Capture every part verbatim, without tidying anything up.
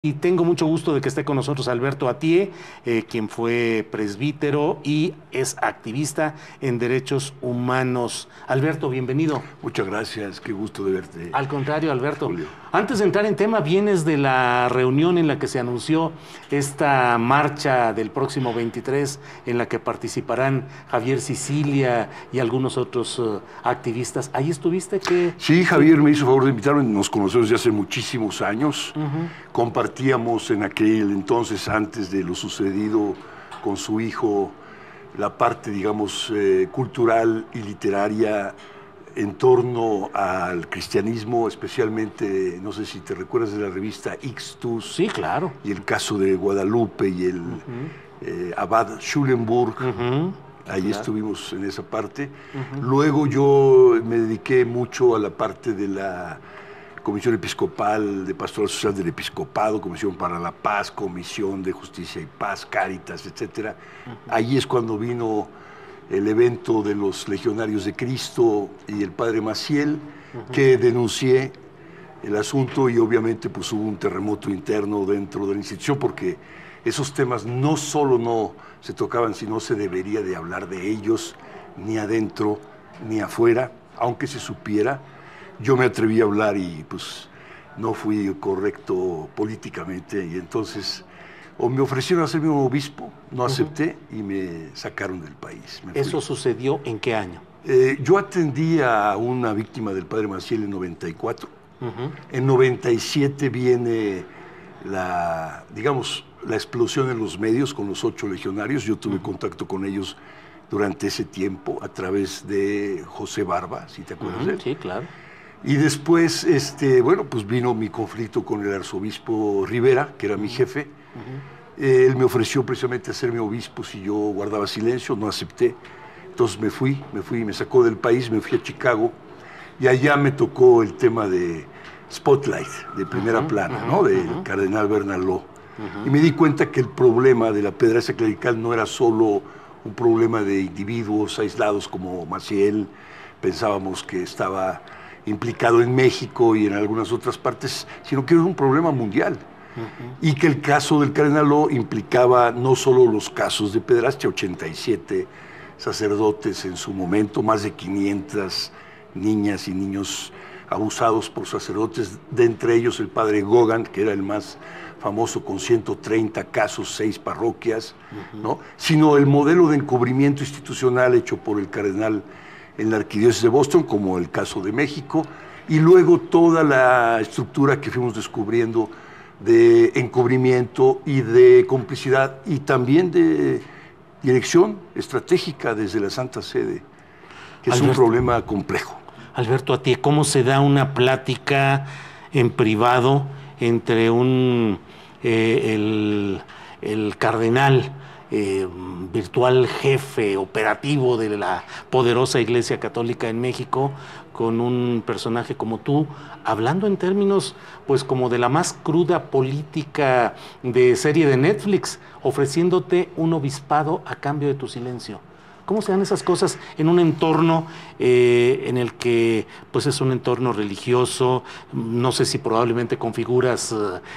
Y tengo mucho gusto de que esté con nosotros Alberto Atié, eh, quien fue presbítero y es activista en derechos humanos. Alberto, bienvenido. Muchas gracias, qué gusto de verte, Al contrario, Alberto, Julio. antes de entrar en tema, vienes de la reunión en la que se anunció esta marcha del próximo veintitrés, en la que participarán Javier Sicilia y algunos otros uh, activistas. ¿Ahí estuviste? ¿Qué? Sí, Javier me hizo favor de invitarme, nos conocemos desde hace muchísimos años. Uh-huh. Compartíamos en aquel entonces, antes de lo sucedido con su hijo, la parte, digamos, eh, cultural y literaria en torno al cristianismo, especialmente, no sé si te recuerdas de la revista Ixtus. Sí, claro. Y el caso de Guadalupe y el uh-huh. eh, Abad Schulenburg. Uh-huh. Ahí claro. estuvimos en esa parte. Uh-huh. Luego yo me dediqué mucho a la parte de la Comisión Episcopal de Pastoral Social del Episcopado, Comisión para la Paz, Comisión de Justicia y Paz, Cáritas, etcétera. Uh-huh. Ahí es cuando vino el evento de los Legionarios de Cristo y el Padre Maciel, uh-huh. que denuncié el asunto y obviamente pues hubo un terremoto interno dentro de la institución porque esos temas no solo no se tocaban, sino se debería de hablar de ellos, ni adentro ni afuera, aunque se supiera. Yo me atreví a hablar y pues no fui correcto políticamente y entonces o me ofrecieron hacerme un obispo, no acepté uh-huh. y me sacaron del país. ¿Eso sucedió en qué año? Eh, yo atendí a una víctima del Padre Maciel en noventa y cuatro. Uh-huh. En noventa y siete viene la, digamos, la explosión en los medios con los ocho legionarios. Yo tuve uh-huh. contacto con ellos durante ese tiempo a través de José Barba, si te acuerdas uh-huh. de él. Sí, claro. Y después, este, bueno, pues vino mi conflicto con el arzobispo Rivera, que era mi jefe. Uh-huh. eh, él me ofreció precisamente hacerme obispo si yo guardaba silencio, no acepté. Entonces me fui, me fui, me sacó del país, me fui a Chicago y allá me tocó el tema de Spotlight, de primera uh-huh, plana, uh-huh, ¿no? Del uh-huh. cardenal Bernaló. Uh-huh. Y me di cuenta que el problema de la pederastia clerical no era solo un problema de individuos aislados como Maciel, pensábamos que estaba implicado en México y en algunas otras partes, sino que era un problema mundial. Uh-huh. Y que el caso del cardenaló implicaba no solo los casos de pederastia, ochenta y siete sacerdotes en su momento, más de quinientas niñas y niños abusados por sacerdotes, de entre ellos el padre Gogan, que era el más famoso con ciento treinta casos, seis parroquias, uh-huh. ¿no? Sino el modelo de encubrimiento institucional hecho por el cardenal en la arquidiócesis de Boston, como el caso de México, y luego toda la estructura que fuimos descubriendo de encubrimiento y de complicidad y también de dirección estratégica desde la Santa Sede, que es Alberto, un problema complejo. Alberto Atié, ¿cómo se da una plática en privado entre un eh, el, el cardenal eh, virtual jefe operativo de la poderosa Iglesia Católica en México con un personaje como tú, hablando en términos pues como de la más cruda política de serie de Netflix, ofreciéndote un obispado a cambio de tu silencio? ¿Cómo se dan esas cosas en un entorno eh, en el que pues es un entorno religioso? No sé si probablemente con figuras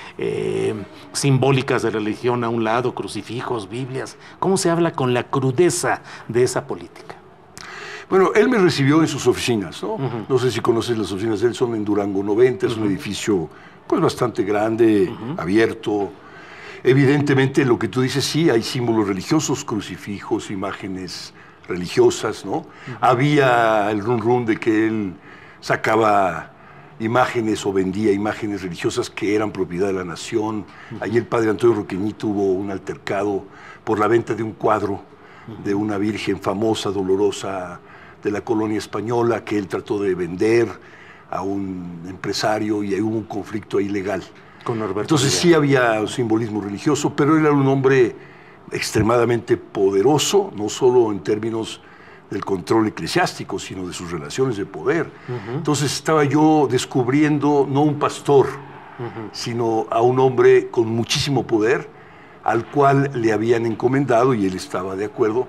eh, simbólicas de religión a un lado, crucifijos, Biblias. ¿Cómo se habla con la crudeza de esa política? Bueno, él me recibió en sus oficinas, ¿no? Uh-huh. No sé si conoces las oficinas de él, son en Durango noventa, es uh-huh. un edificio pues bastante grande, uh-huh. abierto. Evidentemente, lo que tú dices, sí, hay símbolos religiosos, crucifijos, imágenes religiosas, ¿no? Uh-huh. Había el run run de que él sacaba imágenes o vendía imágenes religiosas que eran propiedad de la nación. Uh-huh. Allí el padre Antonio Roqueñi tuvo un altercado por la venta de un cuadro uh-huh. de una virgen famosa, dolorosa, de la colonia española, que él trató de vender a un empresario y hubo un conflicto ahí legal. Con Entonces sí había un simbolismo religioso, pero él era un hombre extremadamente poderoso, no solo en términos del control eclesiástico, sino de sus relaciones de poder. Uh-huh. Entonces estaba yo descubriendo no un pastor, uh-huh. sino a un hombre con muchísimo poder, al cual le habían encomendado, y él estaba de acuerdo,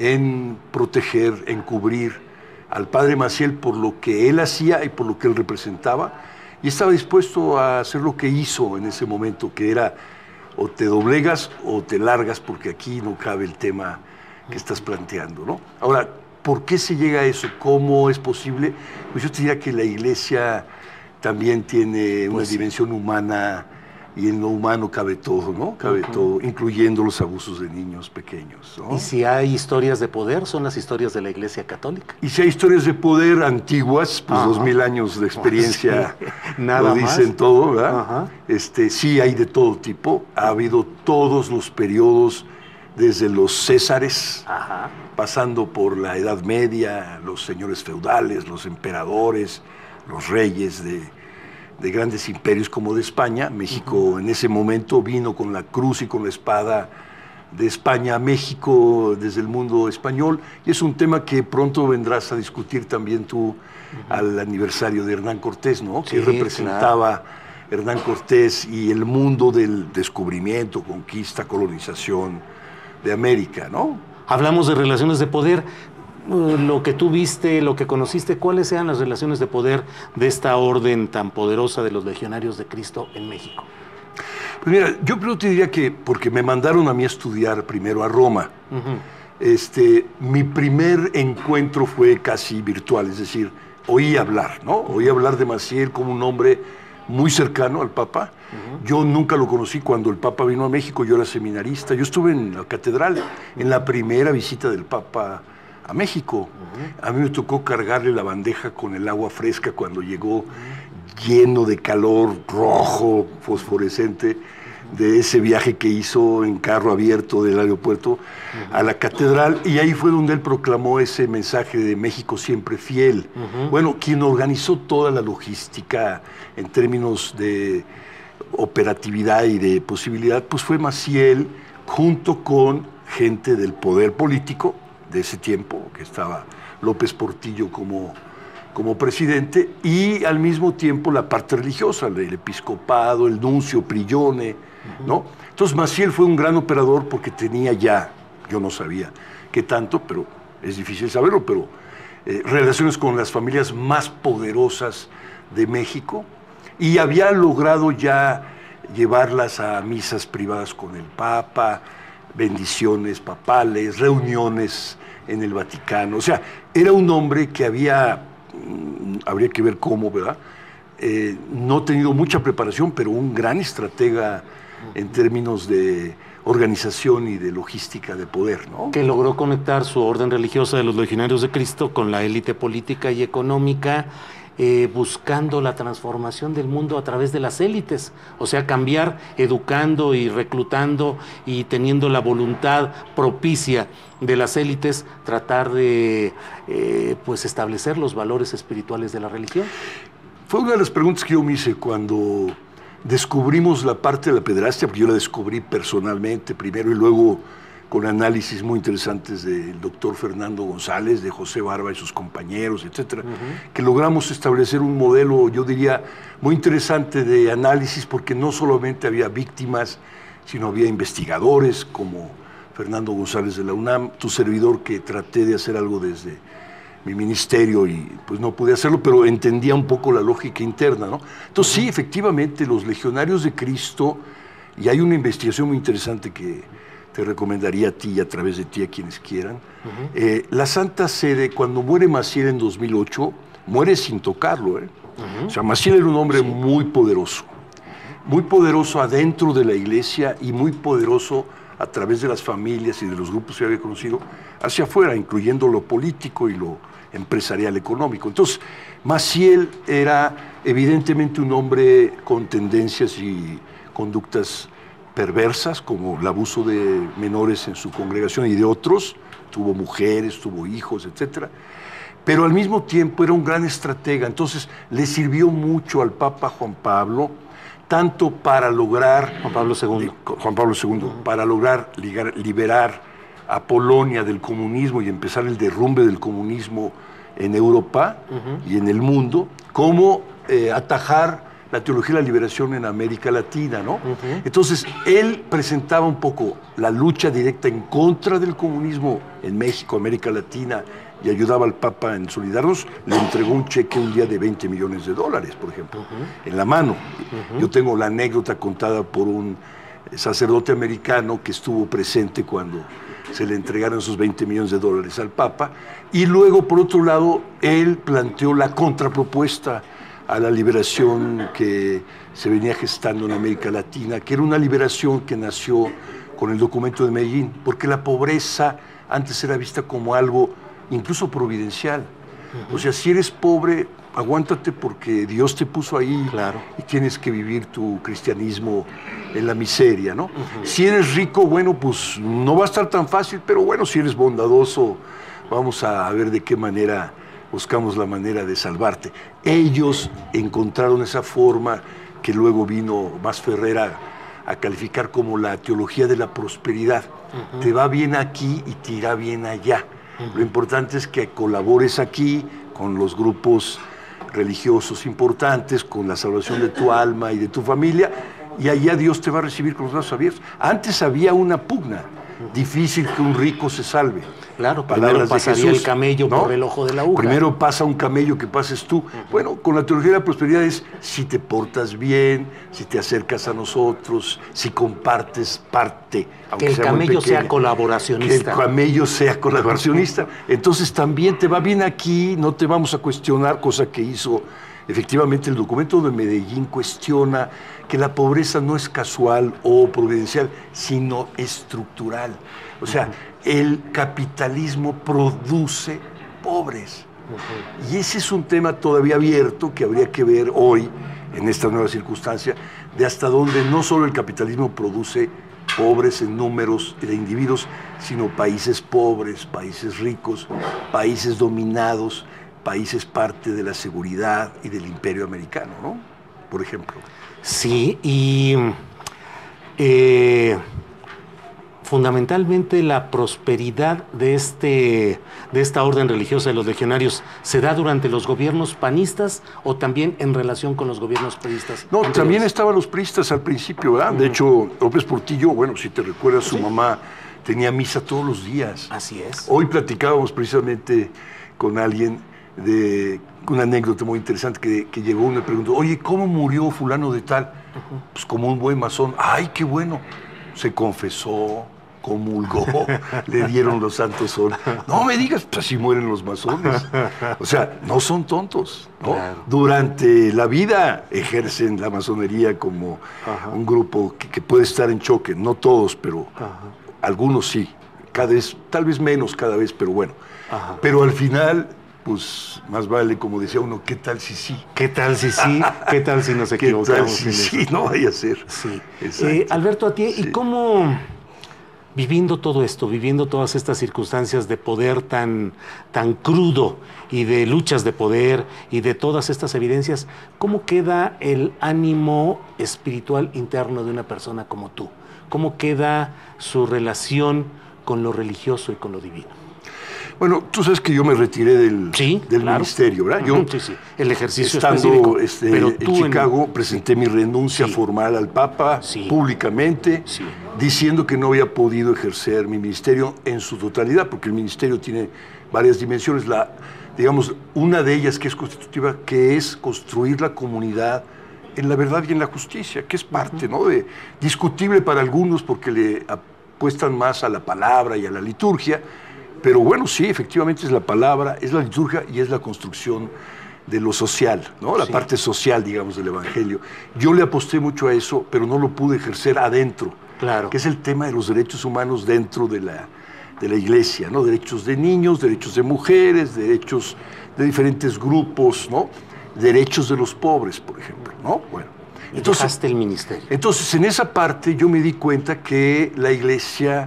en proteger, en cubrir al padre Maciel por lo que él hacía y por lo que él representaba, y estaba dispuesto a hacer lo que hizo en ese momento, que era o te doblegas o te largas, porque aquí no cabe el tema que estás planteando, ¿no? Ahora, ¿por qué se llega a eso? ¿Cómo es posible? Pues yo te diría que la Iglesia también tiene una Pues, dimensión humana, y en lo humano cabe todo, ¿no? Cabe uh-huh. todo, incluyendo los abusos de niños pequeños, ¿no? Y si hay historias de poder, son las historias de la Iglesia Católica. Y si hay historias de poder antiguas, pues dos mil años de experiencia sí. Nada lo dicen más. todo, ¿verdad? Ajá. Este, sí hay de todo tipo, ha habido todos los periodos, desde los césares, Ajá. pasando por la Edad Media, los señores feudales, los emperadores, los reyes de... de grandes imperios como de España. México uh-huh. en ese momento vino con la cruz y con la espada de España a México desde el mundo español, y es un tema que pronto vendrás a discutir también tú uh-huh. al aniversario de Hernán Cortés, ¿no? Sí, que representaba claro. Hernán Cortés y el mundo del descubrimiento, conquista, colonización de América, ¿no? Hablamos de relaciones de poder. Lo que tú viste, lo que conociste, ¿cuáles sean las relaciones de poder de esta orden tan poderosa de los Legionarios de Cristo en México? Pues mira, yo primero te diría que, porque me mandaron a mí a estudiar primero a Roma, uh-huh. este, mi primer encuentro fue casi virtual, es decir, oí hablar, ¿no? Oí hablar de Maciel como un hombre muy cercano al Papa. Uh-huh. Yo nunca lo conocí cuando el Papa vino a México, yo era seminarista, yo estuve en la catedral, en la primera visita del Papa a México. Uh-huh. A mí me tocó cargarle la bandeja con el agua fresca cuando llegó, uh-huh. lleno de calor, rojo, fosforescente, uh-huh. de ese viaje que hizo en carro abierto del aeropuerto uh-huh. a la catedral, y ahí fue donde él proclamó ese mensaje de México siempre fiel. Uh-huh. Bueno, quien organizó toda la logística en términos de operatividad y de posibilidad, pues fue Maciel, junto con gente del poder político de ese tiempo, que estaba López Portillo como, como presidente, y al mismo tiempo la parte religiosa, el episcopado, el nuncio Prillone, uh-huh. ¿no? Entonces Maciel fue un gran operador porque tenía ya, yo no sabía qué tanto, pero es difícil saberlo, pero eh, relaciones con las familias más poderosas de México, y había logrado ya llevarlas a misas privadas con el Papa, bendiciones papales, reuniones en el Vaticano. O sea, era un hombre que había, habría que ver cómo, ¿verdad? Eh, no tenido mucha preparación, pero un gran estratega en términos de organización y de logística de poder, ¿no? Que logró conectar su orden religiosa de los Legionarios de Cristo con la élite política y económica, eh, buscando la transformación del mundo a través de las élites, o sea, cambiar, educando y reclutando y teniendo la voluntad propicia de las élites, tratar de eh, pues establecer los valores espirituales de la religión. Fue una de las preguntas que yo me hice cuando descubrimos la parte de la pederastia, porque yo la descubrí personalmente primero y luego con análisis muy interesantes del doctor Fernando González, de José Barba y sus compañeros, etcétera, uh-huh. que logramos establecer un modelo, yo diría, muy interesante de análisis, porque no solamente había víctimas, sino había investigadores como Fernando González de la UNAM, tu servidor, que traté de hacer algo desde mi ministerio y pues no pude hacerlo, pero entendía un poco la lógica interna, ¿no? Entonces sí, efectivamente, los Legionarios de Cristo, y hay una investigación muy interesante que te recomendaría a ti y a través de ti a quienes quieran. Uh-huh. eh, la Santa Sede, cuando muere Maciel en dos mil ocho, muere sin tocarlo, ¿eh? Uh-huh. O sea, Maciel era un hombre sí. muy poderoso, muy poderoso adentro de la iglesia y muy poderoso a través de las familias y de los grupos que había conocido hacia afuera, incluyendo lo político y lo empresarial económico. Entonces, Maciel era evidentemente un hombre con tendencias y conductas perversas, como el abuso de menores en su congregación y de otros, tuvo mujeres, tuvo hijos, etcétera, pero al mismo tiempo era un gran estratega. Entonces le sirvió mucho al Papa Juan Pablo, tanto para lograr... Juan Pablo segundo. Juan Pablo segundo, uh-huh. para lograr ligar, liberar a Polonia del comunismo y empezar el derrumbe del comunismo en Europa uh-huh. y en el mundo, como eh, atajar la teología de la liberación en América Latina, ¿no? Uh-huh. Entonces, él presentaba un poco la lucha directa en contra del comunismo en México, América Latina y ayudaba al Papa en Solidarnos, le entregó un cheque un día de veinte millones de dólares, por ejemplo, uh-huh. en la mano. Uh-huh. Yo tengo la anécdota contada por un sacerdote americano que estuvo presente cuando se le entregaron esos veinte millones de dólares al Papa, y luego, por otro lado, él planteó la contrapropuesta a la liberación que se venía gestando en América Latina, que era una liberación que nació con el documento de Medellín, porque la pobreza antes era vista como algo incluso providencial. Uh-huh. O sea, si eres pobre, aguántate porque Dios te puso ahí, claro. y tienes que vivir tu cristianismo en la miseria, ¿no? Uh-huh. Si eres rico, bueno, pues no va a estar tan fácil, pero bueno, si eres bondadoso, vamos a ver de qué manera buscamos la manera de salvarte. Ellos encontraron esa forma que luego vino Masferrer a, a calificar como la teología de la prosperidad. Uh-huh. Te va bien aquí y te irá bien allá. Uh-huh. Lo importante es que colabores aquí con los grupos religiosos importantes, con la salvación de tu alma y de tu familia, y allá Dios te va a recibir con los brazos abiertos. Antes había una pugna, difícil que un rico se salve. Claro, primero pasaría Jesús, el camello, ¿no?, por el ojo de la aguja. Primero pasa un camello, que pases tú. Uh-huh. Bueno, con la teología de la prosperidad es si te portas bien, si te acercas a nosotros, si compartes parte, aunque que el sea camello muy pequeña, sea colaboracionista. Que el camello sea colaboracionista. Entonces también te va bien aquí, no te vamos a cuestionar, cosa que hizo efectivamente el documento de Medellín, cuestiona que la pobreza no es casual o providencial, sino estructural. O sea, uh-huh. el capitalismo produce pobres. Uh-huh. Y ese es un tema todavía abierto que habría que ver hoy, en esta nueva circunstancia, de hasta dónde no solo el capitalismo produce pobres en números de individuos, sino países pobres, países ricos, países dominados, países parte de la seguridad y del imperio americano, ¿no? Por ejemplo. Sí, y eh, fundamentalmente la prosperidad de, este, de esta orden religiosa de los legionarios, ¿se da durante los gobiernos panistas o también en relación con los gobiernos priistas? No, anteriores? También estaban los priistas al principio, ¿verdad? Uh-huh. De hecho, López Portillo, bueno, si te recuerdas, su ¿Sí? mamá tenía misa todos los días. Así es. Hoy platicábamos precisamente con alguien de una anécdota muy interesante que, que llegó y me preguntó, oye, ¿cómo murió fulano de tal? Uh-huh. Pues como un buen masón. ¡Ay, qué bueno! Se confesó, comulgó, le dieron los santos óleos. No me digas, pues así mueren los masones. O sea, no son tontos, ¿no? Claro. Durante la vida ejercen la masonería como uh-huh. un grupo que, que puede estar en choque, no todos, pero uh-huh. algunos sí, cada vez, tal vez menos cada vez, pero bueno. Uh-huh. Pero al final, pues más vale, como decía uno, ¿qué tal si sí? ¿Qué tal si sí? ¿Qué tal si nos equivocamos? ¿Qué tal si sí? No vaya a ser. Sí. Eh, Alberto, a ti, sí. ¿y cómo, viviendo todo esto, viviendo todas estas circunstancias de poder tan, tan crudo y de luchas de poder y de todas estas evidencias, cómo queda el ánimo espiritual interno de una persona como tú? ¿Cómo queda su relación con lo religioso y con lo divino? Bueno, tú sabes que yo me retiré del, sí, del claro. ministerio, ¿verdad? Yo, sí, sí. El ejercicio estando específico. Este, pero en tú Chicago, en... presenté mi renuncia sí. formal al Papa sí. públicamente, sí. diciendo que no había podido ejercer mi ministerio en su totalidad, porque el ministerio tiene varias dimensiones. La, digamos, una de ellas que es constitutiva, que es construir la comunidad en la verdad y en la justicia, que es parte, uh-huh. ¿no? de, discutible para algunos porque le apuestan más a la palabra y a la liturgia. Pero bueno, sí, efectivamente es la palabra, es la liturgia y es la construcción de lo social, ¿no? La sí. parte social, digamos, del Evangelio. Yo le aposté mucho a eso, pero no lo pude ejercer adentro. Claro. Que es el tema de los derechos humanos dentro de la, de la iglesia, ¿no? Derechos de niños, derechos de mujeres, derechos de diferentes grupos, ¿no? Derechos de los pobres, por ejemplo, ¿no? Bueno. Entonces, dejaste el ministerio. Entonces, en esa parte yo me di cuenta que la iglesia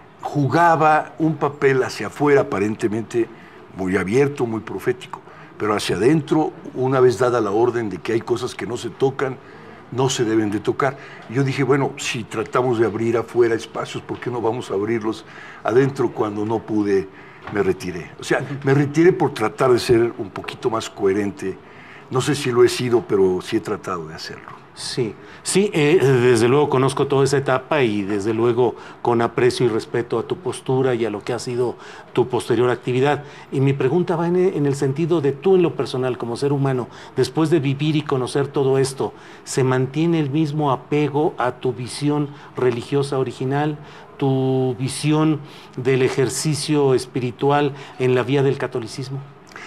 jugaba un papel hacia afuera, aparentemente muy abierto, muy profético, pero hacia adentro, una vez dada la orden de que hay cosas que no se tocan, no se deben de tocar. Yo dije, bueno, si tratamos de abrir afuera espacios, ¿por qué no vamos a abrirlos adentro? Cuando no pude, me retiré. O sea, me retiré por tratar de ser un poquito más coherente. No sé si lo he sido, pero sí he tratado de hacerlo. Sí, sí, eh, desde luego conozco toda esa etapa y desde luego con aprecio y respeto a tu postura y a lo que ha sido tu posterior actividad. Y mi pregunta va en, en el sentido de tú en lo personal, como ser humano, después de vivir y conocer todo esto, ¿se mantiene el mismo apego a tu visión religiosa original, tu visión del ejercicio espiritual en la vía del catolicismo?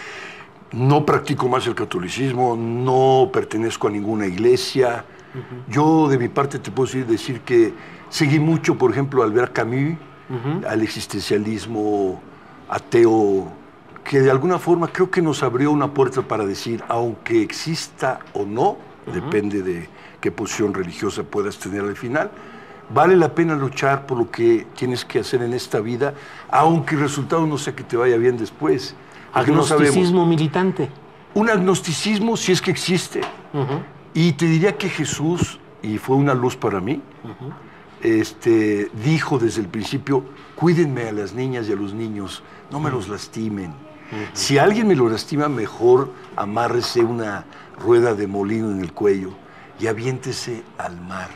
No practico más el catolicismo, no pertenezco a ninguna iglesia. Uh-huh. Yo, de mi parte, te puedo decir, decir que seguí mucho, por ejemplo, a Albert Camus, uh-huh. al existencialismo ateo, que de alguna forma creo que nos abrió una puerta para decir, aunque exista o no, uh-huh. depende de qué posición religiosa puedas tener al final, vale la pena luchar por lo que tienes que hacer en esta vida, aunque el resultado no sea que te vaya bien después. Agnosticismo no militante. Un agnosticismo, si es que existe. Uh-huh. Y te diría que Jesús, y fue una luz para mí, uh-huh. este, dijo desde el principio, cuídenme a las niñas y a los niños, no me uh-huh. los lastimen. Uh-huh. Si alguien me lo lastima, mejor amárrese una rueda de molino en el cuello y aviéntese al mar,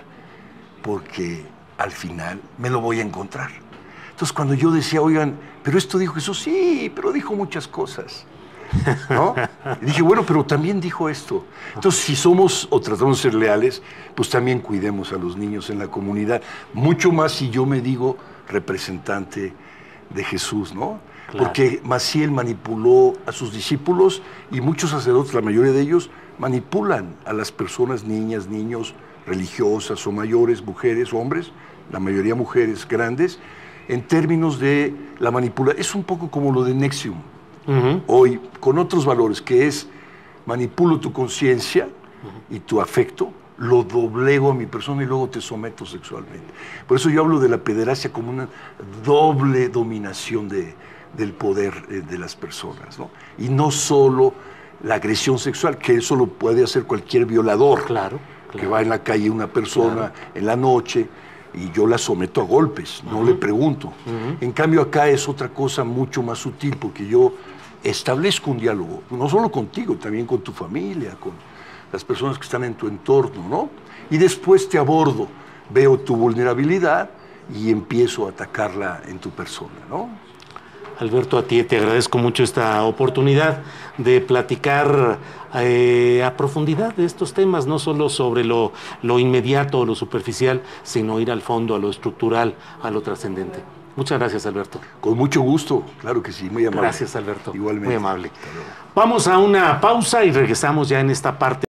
porque al final me lo voy a encontrar. Entonces, cuando yo decía, oigan, pero esto dijo Jesús, sí, pero dijo muchas cosas, ¿no? Y dije, bueno, pero también dijo esto. Entonces, si somos o tratamos de ser leales, pues también cuidemos a los niños en la comunidad. Mucho más si yo me digo representante de Jesús, ¿no? Claro. Porque Maciel manipuló a sus discípulos y muchos sacerdotes, la mayoría de ellos, manipulan a las personas, niñas, niños, religiosas o mayores, mujeres, hombres, la mayoría mujeres grandes, en términos de la manipulación. Es un poco como lo de N X I V M, uh-huh. hoy, con otros valores, que es manipulo tu conciencia uh-huh. y tu afecto, lo doblego a mi persona y luego te someto sexualmente. Por eso yo hablo de la pederastia como una doble dominación de, del poder eh, de las personas, ¿no? Y no solo la agresión sexual, que eso lo puede hacer cualquier violador, claro, claro. que va en la calle una persona claro. en la noche, y yo la someto a golpes, no uh-huh. le pregunto. Uh-huh. En cambio acá es otra cosa mucho más sutil, porque yo establezco un diálogo, no solo contigo, también con tu familia, con las personas que están en tu entorno, ¿no? Y después te abordo, veo tu vulnerabilidad y empiezo a atacarla en tu persona, ¿no? Alberto, a ti te agradezco mucho esta oportunidad de platicar eh, a profundidad de estos temas, no solo sobre lo, lo inmediato o lo superficial, sino ir al fondo, a lo estructural, a lo trascendente. Muchas gracias, Alberto. Con mucho gusto, claro que sí, muy amable. Gracias, Alberto. Igualmente. Muy amable. Vamos a una pausa y regresamos ya en esta parte.